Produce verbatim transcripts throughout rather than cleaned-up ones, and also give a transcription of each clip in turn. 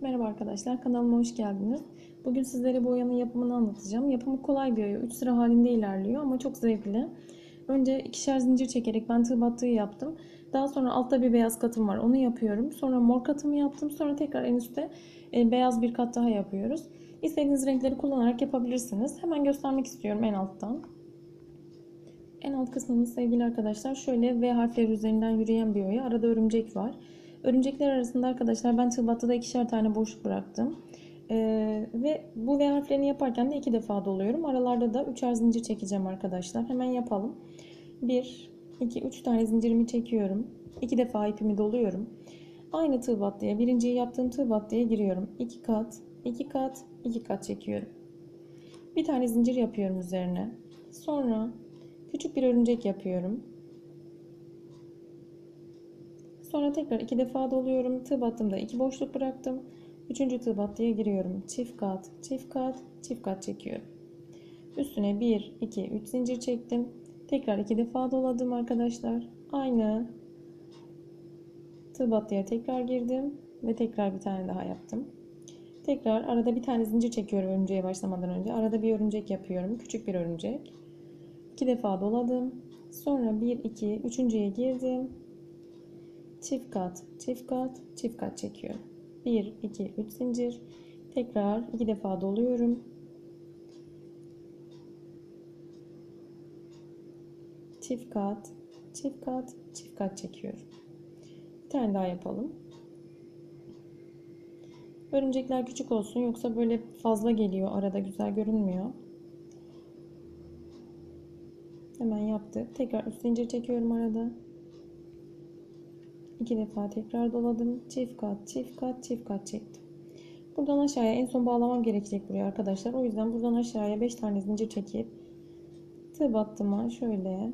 Merhaba arkadaşlar, kanalıma hoş geldiniz. Bugün sizlere bu oyanın yapımını anlatacağım. Yapımı kolay bir oya, üç sıra halinde ilerliyor ama çok zevkli. Önce ikişer zincir çekerek ben tığ battığı yaptım. Daha sonra altta bir beyaz katım var, onu yapıyorum. Sonra mor katımı yaptım. Sonra tekrar en üstte e, beyaz bir kat daha yapıyoruz. İstediğiniz renkleri kullanarak yapabilirsiniz. Hemen göstermek istiyorum en alttan. En alt kısmımız sevgili arkadaşlar şöyle V harfleri üzerinden yürüyen bir oya. Arada örümcek var. Örümcekler arasında arkadaşlar ben tığ battıda ikişer tane boşluk bıraktım. Ee, ve bu V harflerini yaparken de iki defa doluyorum. Aralarda da üçer zincir çekeceğim arkadaşlar. Hemen yapalım. bir, iki, üç tane zincirimi çekiyorum. iki defa ipimi doluyorum. Aynı tığ battıya, birinciyi yaptığım tığ battıya giriyorum. iki kat, iki kat, iki kat çekiyorum. Bir tane zincir yapıyorum üzerine. Sonra küçük bir örümcek yapıyorum. Sonra tekrar iki defa doluyorum. Tığ battığımda iki boşluk bıraktım. Üçüncü tığ battıya giriyorum. Çift kat, çift kat, çift kat çekiyorum. Üstüne bir, iki, üç zincir çektim. Tekrar iki defa doladım arkadaşlar. Aynı tığ battıya tekrar girdim ve tekrar bir tane daha yaptım. Tekrar arada bir tane zincir çekiyorum örümceğe başlamadan önce. Arada bir örümcek yapıyorum. Küçük bir örümcek. iki defa doladım. Sonra bir, iki, üçüncüye girdim. Çift kat, çift kat, çift kat çekiyorum. bir, iki, üç zincir. Tekrar iki defa doluyorum. Çift kat, çift kat, çift kat çekiyorum. Bir tane daha yapalım. Örümcekler küçük olsun yoksa böyle fazla geliyor, arada güzel görünmüyor. Hemen yaptık. Tekrar üst zincir çekiyorum arada. İki defa tekrar doladım. Çift kat, çift kat, çift kat çektim. Buradan aşağıya en son bağlamam gerekecek buraya arkadaşlar. O yüzden buradan aşağıya beş tane zincir çekip tığ battıma şöyle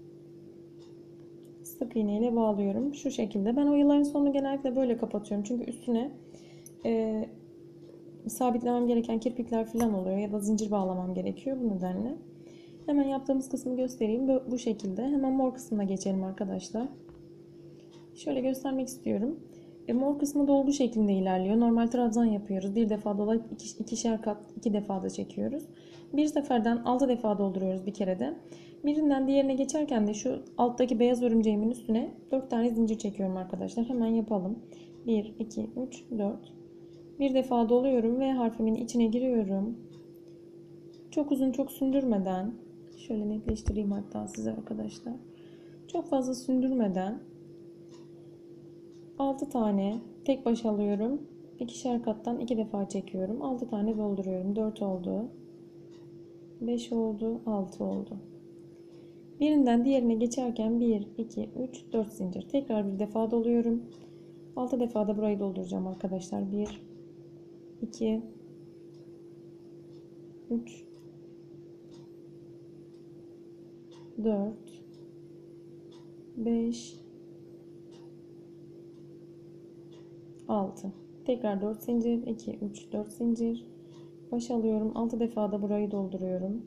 sık iğne ile bağlıyorum. Şu şekilde. Ben oyaların sonunu genellikle böyle kapatıyorum. Çünkü üstüne e, sabitlemem gereken kirpikler falan oluyor ya da zincir bağlamam gerekiyor bu nedenle. Hemen yaptığımız kısmı göstereyim. Bu şekilde. Hemen mor kısmına geçelim arkadaşlar. Şöyle göstermek istiyorum. E, mor kısmı dolgu şeklinde ilerliyor. Normal trabzan yapıyoruz. Bir defa dolayıp iki, ikişer kat iki defa da çekiyoruz. Bir seferden altı defa dolduruyoruz bir kerede. Birinden diğerine geçerken de şu alttaki beyaz örümceğimin üstüne dört tane zincir çekiyorum arkadaşlar. Hemen yapalım. bir, iki, üç, dört. Bir defa doluyorum ve harfimin içine giriyorum. Çok uzun çok sündürmeden, şöyle netleştireyim hatta size arkadaşlar. Çok fazla sündürmeden altı tane tek baş alıyorum. İkişer kattan iki defa çekiyorum. altı tane dolduruyorum. dört oldu. beş oldu. altı oldu. Birinden diğerine geçerken bir, iki, üç, dört zincir. Tekrar bir defa doluyorum. altı defa da burayı dolduracağım arkadaşlar. bir, iki, üç, dört, beş, altı. Tekrar dört zincir. iki, üç, dört zincir. Baş alıyorum. altı defa da burayı dolduruyorum.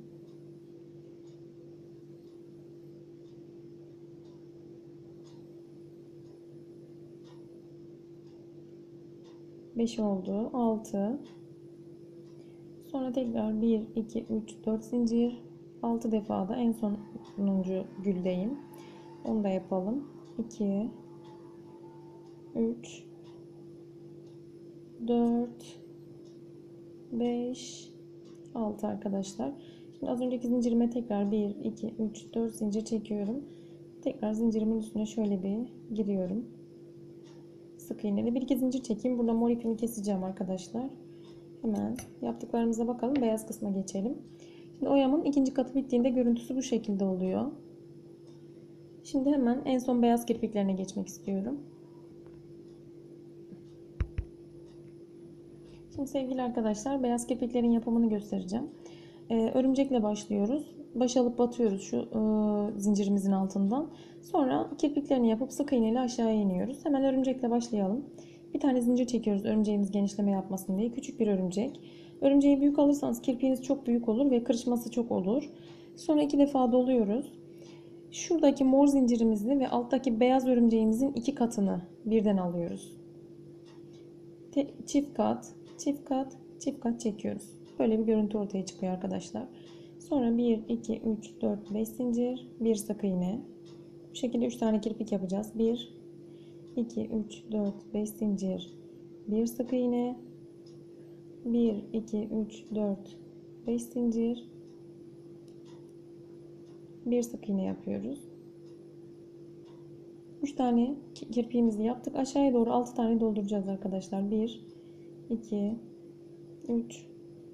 beş oldu. altı. Sonra tekrar bir, iki, üç, dört zincir. altı defa da en sonuncu güldeyim. Onu da yapalım. iki, üç, dört, beş, altı arkadaşlar. Şimdi az önceki zincirime tekrar bir, iki, üç, dört zincir çekiyorum. Tekrar zincirimin üstüne şöyle bir giriyorum. Sık iğneli bir iki zincir çekeyim. Burada mor ipimi keseceğim arkadaşlar. Hemen yaptıklarımıza bakalım. Beyaz kısma geçelim. Şimdi oyamın ikinci katı bittiğinde görüntüsü bu şekilde oluyor. Şimdi hemen en son beyaz kirpiklerine geçmek istiyorum. Şimdi sevgili arkadaşlar beyaz kirpiklerin yapımını göstereceğim. Ee, örümcekle başlıyoruz. Baş alıp batıyoruz şu e, zincirimizin altından. Sonra kirpiklerini yapıp sık iğne ile aşağıya iniyoruz. Hemen örümcekle başlayalım. Bir tane zincir çekiyoruz örümceğimiz genişleme yapmasın diye. Küçük bir örümcek. Örümceği büyük alırsanız kirpiğiniz çok büyük olur ve kırışması çok olur. Sonra iki defa doluyoruz. Şuradaki mor zincirimizi ve alttaki beyaz örümceğimizin iki katını birden alıyoruz. Te- çift kat, çift kat, çift kat çekiyoruz. Böyle bir görüntü ortaya çıkıyor arkadaşlar. Sonra bir, iki, üç, dört, beş zincir, bir sık iğne. Bu şekilde üç tane kirpik yapacağız. bir, iki, üç, dört, beş zincir, bir sık iğne. bir, iki, üç, dört, beş zincir, bir sık iğne yapıyoruz. üç tane kirpiğimizi yaptık. Aşağıya doğru altı tane dolduracağız arkadaşlar. bir, iki, üç,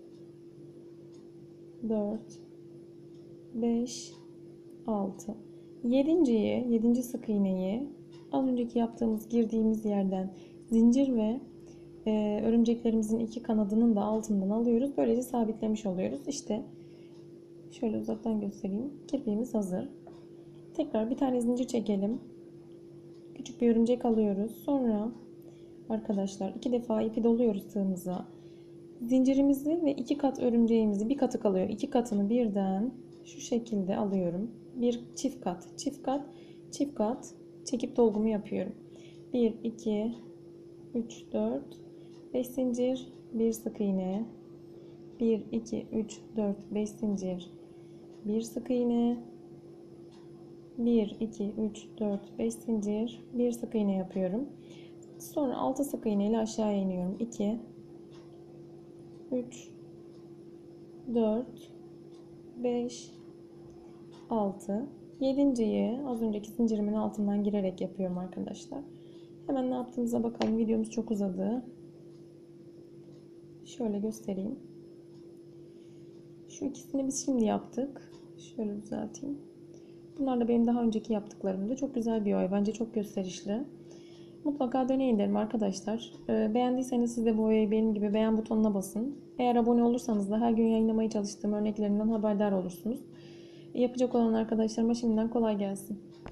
dört, beş, altı. Yedinciyi, yedinci sık iğneyi az önceki yaptığımız girdiğimiz yerden zincir ve e, örümceklerimizin iki kanadının da altından alıyoruz. Böylece sabitlemiş oluyoruz. İşte şöyle uzaktan göstereyim. Kirpiğimiz hazır. Tekrar bir tane zincir çekelim. Küçük bir örümcek alıyoruz. Sonra arkadaşlar iki defa ipi doluyoruz tığımıza. Zincirimizi ve iki kat örümceğimizi, bir katı kalıyor. İki katını birden şu şekilde alıyorum. Bir çift kat, çift kat, çift kat çekip dolgumu yapıyorum. bir, iki, üç, dört, beş zincir, bir sık iğne. bir, iki, üç, dört, beş zincir, bir sık iğne. bir, iki, üç, dört, beş zincir, bir sık iğne yapıyorum. Sonra altı sık iğne ile aşağıya iniyorum. iki, üç, dört, beş, altı. yedinciyi az önceki zincirimin altından girerek yapıyorum arkadaşlar. Hemen ne yaptığımıza bakalım. Videomuz çok uzadı. Şöyle göstereyim. Şu ikisini biz şimdi yaptık. Şöyle düzelteyim. Bunlar da benim daha önceki yaptıklarımda. Çok güzel bir oy. Bence çok gösterişli. Mutlaka deneyin derim arkadaşlar. Ee, beğendiyseniz siz de bu oyayı benim gibi beğen butonuna basın. Eğer abone olursanız da her gün yayınlamaya çalıştığım örneklerinden haberdar olursunuz. Yapacak olan arkadaşlarıma şimdiden kolay gelsin.